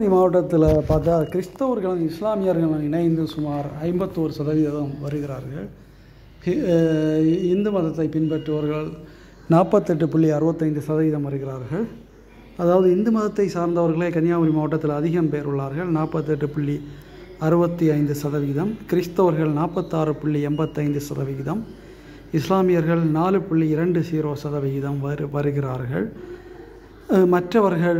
மாவட்டத்தில் பார்த்தா கிறிஸ்தவர்களும் இஸ்லாமியர்களும் இணைந்து சுமார் 51% வருகிறார்கள். இந்து மதத்தை பின்பற்றுபவர்கள் 48.65% வருகிறார்கள். அதாவது இந்து மதத்தை சார்ந்தவர்களே கன்னியாகுமரி மாவட்டத்தில் அதிகம் பேர் உள்ளார்கள், 48.65%. கிறிஸ்தவர்கள் 46.85%. இஸ்லாமியர்கள் 4.20% வருகிறார்கள். மற்றவர்கள்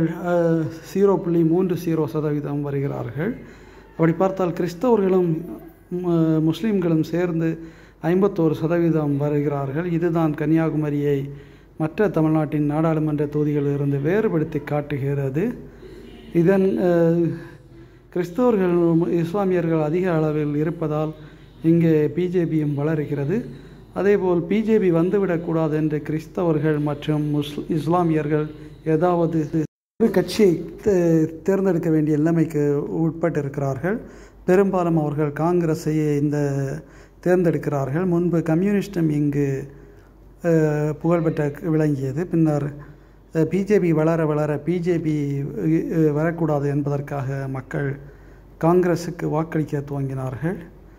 0.30% வருகிறார்கள். அப்படி பார்த்தால் கிறிஸ்தவர்களும் முஸ்லீம்களும் சேர்ந்து 51% வருகிறார்கள். இதுதான் கன்னியாகுமரியை மற்ற தமிழ்நாட்டின் நாடாளுமன்ற தொகுதிகளிலிருந்து வேறுபடுத்தி காட்டுகிறது. இதன் கிறிஸ்தவர்கள் இஸ்லாமியர்கள் அதிக அளவில் இருப்பதால் இங்கே பிஜேபியும் வளர்கிறது. அதேபோல் பிஜேபி வந்துவிடக்கூடாது என்று கிறிஸ்தவர்கள் மற்றும் இஸ்லாமியர்கள் ஏதாவது ஒரு கட்சியை தேர்ந்தெடுக்க வேண்டிய நிலைமைக்கு உட்பட்டிருக்கிறார்கள். பெரும்பாலும் அவர்கள் காங்கிரஸையே தேர்ந்தெடுக்கிறார்கள். முன்பு கம்யூனிஸ்டும் இங்கு புகழ்பெற்ற விளங்கியது. பின்னர் பிஜேபி வளர பிஜேபி வரக்கூடாது என்பதற்காக மக்கள் காங்கிரஸுக்கு வாக்களிக்க துவங்கினார்கள்.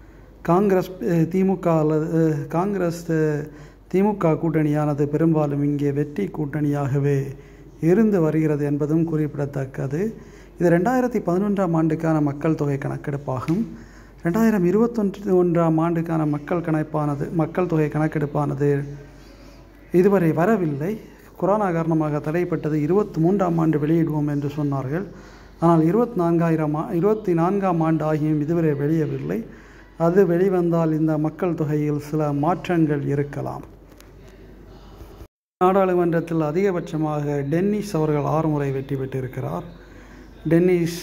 திமுக கூட்டணியானது பெரும்பாலும் இங்கே வெற்றி கூட்டணியாகவே இருந்து வருகிறது என்பதும் குறிப்பிடத்தக்கது. இது 2011ஆம் ஆண்டுக்கான மக்கள் தொகை கணக்கெடுப்பாகும். 2021ஆம் ஆண்டுக்கான மக்கள் தொகை கணக்கெடுப்பானது இதுவரை வரவில்லை. கொரோனா காரணமாக தடைப்பட்டது. 23ஆம் ஆண்டு வெளியிடுவோம் என்று சொன்னார்கள். ஆனால் 24ஆம் ஆண்டு ஆகியும் இதுவரை வெளியவில்லை. அது வெளிவந்தால் இந்த மக்கள் தொகையில் சில மாற்றங்கள் இருக்கலாம். நாடாளுமன்றத்தில் அதிகபட்சமாக டென்னிஸ் அவர்கள் 6 முறை வெற்றி பெற்றிருக்கிறார். டென்னிஸ்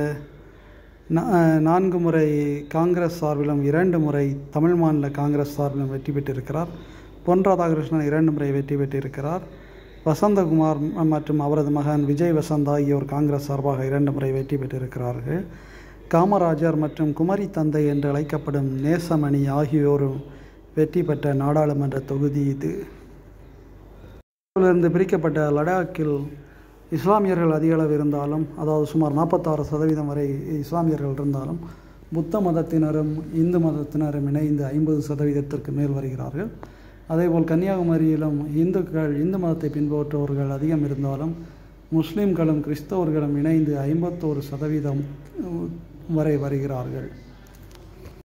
4 முறை காங்கிரஸ் சார்பிலும் 2 முறை தமிழ் மாநில காங்கிரஸ் சார்பிலும் வெற்றி பெற்றிருக்கிறார். பொன் ராதாகிருஷ்ணன் 2 முறை வெற்றி பெற்றிருக்கிறார். வசந்தகுமார் மற்றும் அவரது மகன் விஜய் வசந்த் ஆகியோர் காங்கிரஸ் சார்பாக 2 முறை வெற்றி பெற்றிருக்கிறார்கள். காமராஜர் மற்றும் குமரி தந்தை என்று அழைக்கப்படும் நேசமணி ஆகியோரும் வெற்றி பெற்ற நாடாளுமன்ற தொகுதி இது. இருந்து பிரிக்கப்பட்ட லடாக்கில் இஸ்லாமியர்கள் அதிக அளவு இருந்தாலும், அதாவது சுமார் 46% வரை இஸ்லாமியர்கள் இருந்தாலும், புத்த மதத்தினரும் இந்து மதத்தினரும் இணைந்து 50%க்கு மேல் வருகிறார்கள். அதேபோல் கன்னியாகுமரியிலும் இந்து மதத்தை பின்பற்றுபவர்கள் அதிகம் இருந்தாலும், முஸ்லீம்களும் கிறிஸ்தவர்களும் இணைந்து 51% வரை வருகிறார்கள்.